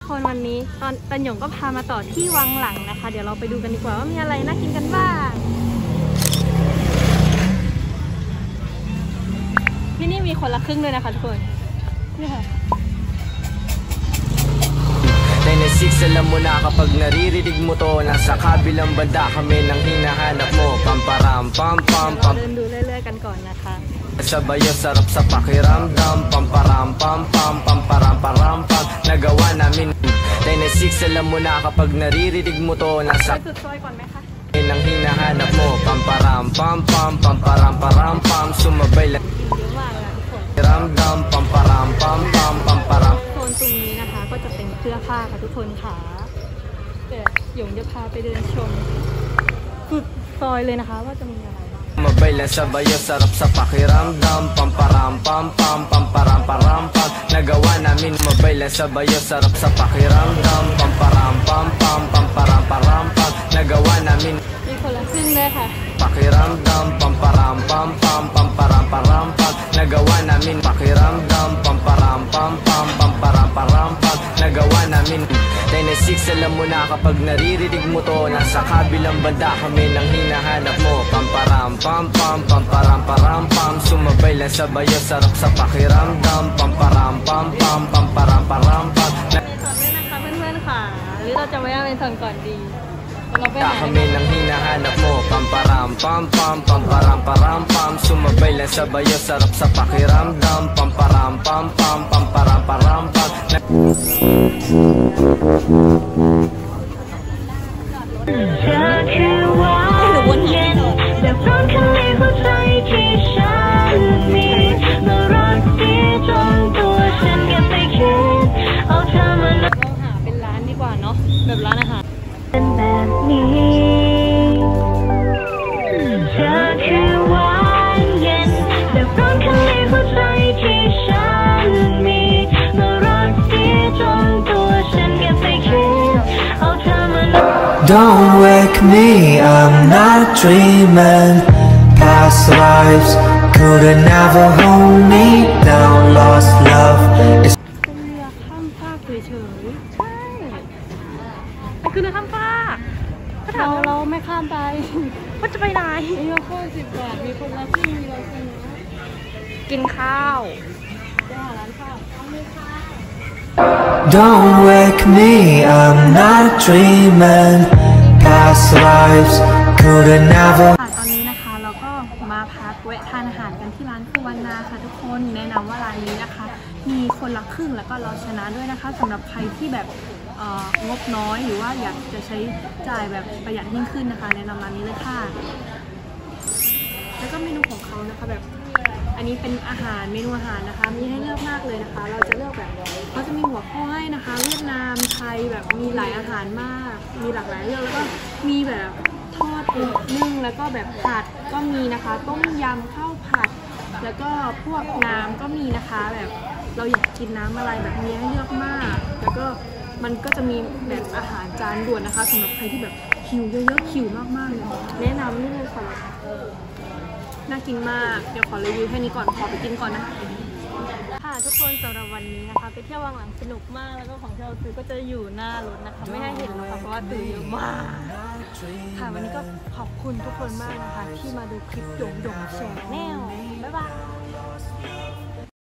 คนวันนี้ตอนหยงก็พามาต่อที่วังหลังนะคะเดี๋ยวเราไปดูกันดีกว่าว่ามีอะไรน่ากินกันบ้างที่นี่มีคนละครึ่งด้วยนะคะทุกคนนี่ค่ะ Nainasik alam mo na kapag naririnig mo to nasa kabilang banda kami nang hinahanap mo pamparam pam pam pam เดินดูเรื่อยๆกันก่อนนะคะ Sabayo sarap sa pakiramdam pamparam pam pam pamparam param pam nagawa namin Nainasik alam mo na kapag naririnig mo to nasa สุดซอยก่อนไหมคะ nang hinahanap mo pamparam pam pam pamparam param pam sumabay lang เยอะมากเลยทุกคน Ramdam pamparam pam pam pamparam โซนตรงนี้นะคะก็จะเป็นเสื้อผ้าค่ะทุกคนค่ะเดี๋ยวหยงจะพาไปเดินชมสุดซอยเลยนะคะว่าจะมีอะไรบ้าง Mabay lang sabayo sarap sa pakiramdam pamparam pam pam pamparam param pam nagawa namin mabay lang sabayo sarap sa pakiramdam pamparam pam pam pamparam param pam nagawa namin มีคนละครึ่งเลยค่ะ pakiramdam pamparam pam pam pamparam param pam nagawa namin pakiramdam pamparam pam pam pamparam param pam nagawa namin Nainasik alam mo na kapag naririnig mo to nasa kabilang banda kami nang hinahanap mo pamparam pam pam pamparam param pam sumabay lang sabayo sarap sa pakiramdam pamparam pam pam pamparam param pam สอนด้วยนะคะเพื่อนๆค่ะหรือเราจะไว้อะไรสอนก่อนดีเราไปไหน kami nang hinahanap mo pamparam pam pam pamparam param pam sumabay lang sabayo sarap sa pakiramdam pamparam pam pam pamparam param pam เธอคือหวานเย็นแบบร้อนข้างในหัวใจที่ฉันมีเมื่อรักเสียจนตัวฉันเก็บไปคิดเอาเธอมาเราหาเป็นร้านดีกว่าเนาะแบบร้านอาหารเป็นแบบนี้เธอคือหวานเย็นแบบร้อนข้างในหัวใจที่ฉันมีเมื่อรักเสียจนตัวฉันเก็บไปคิดเอาเธอมา Don't wake me, I'm not dreaming. Past lives couldn't ever hold me down. Lost love is เป็นเรือข้ามฟากเฉยๆใช่มันคือเรือข้ามฟากเราไม่ข้ามไปว่าจะไปไหนเรือข้าม10 บาทมีคนละครึ่งมีเราคนละกินข้าวไปหาร้านข้าวเอาเลยค่ะ Don't wake me, I'm not dreaming. Past lives couldn't ever ตอนนี้นะคะเราก็มาพักแวะทานอาหารกันที่ร้านคือวันนาค่ะทุกคนแนะนำว่าร้านนี้นะคะมีคนละครึ่งแล้วก็เราชนะด้วยนะคะสำหรับใครที่แบบงบน้อยหรือว่าอยากจะใช้จ่ายแบบประหยัดยิ่งขึ้นนะคะแนะนำร้านนี้เลยค่ะแล้วก็เมนูของเขานะคะแบบอันนี้เป็นอาหารเมนูอาหารนะคะมีให้เลือกมากเลยนะคะเราจะเลือกแบบเขาจะมีหัวข้อให้นะคะเวียดนามไทยแบบมีหลายอาหารมากมีหลากหลายเรื่องแล้วก็มีแบบทอดนึ่งแล้วก็แบบผัดก็มีนะคะต้มยำข้าวผัดแล้วก็พวกน้ำก็มีนะคะแบบเราอยากกินน้ำอะไรแบบมีให้เลือกมากแล้วก็มันก็จะมีแบบอาหารจานด่วนนะคะสำหรับใครที่แบบหิวเยอะๆหิวมากๆเลยแนะนำนี่เลยค่ะน่ากินมากเดี๋ยวขอรีวิวแค่นี้ก่อนขอไปกินก่อนนะคะค่ะทุกคนสำหรับวันนี้นะคะไปเที่ยววังหลังสนุกมากแล้วก็ของที่เราซื้อก็จะอยู่หน้ารถนะคะไม่ให้เห็นนะคะเพราะว่าซื้อเยอะมากค่ะวันนี้ก็ขอบคุณทุกคนมากนะคะที่มาดูคลิปหยงแชร์แนลบ๊ายบาย